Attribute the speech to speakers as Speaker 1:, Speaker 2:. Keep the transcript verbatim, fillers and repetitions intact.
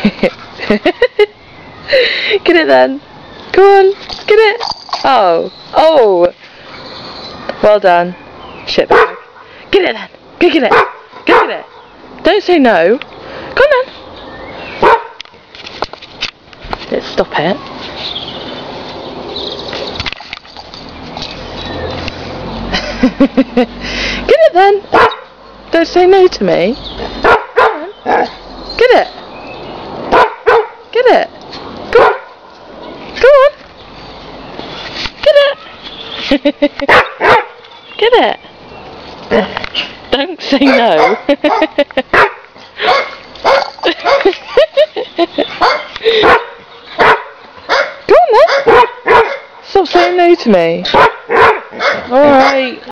Speaker 1: Get it then. Come on, get it. Oh, oh. Well done. Shitbag. Get it then. Go get it. Go get it. Don't say no. Come on then. Let's stop it. Get it then. Don't say no to me. Come on. Get it. Get it. Go on. Go on. Get it. Get it. Don't say no. Go on then. Stop saying no to me. Alright.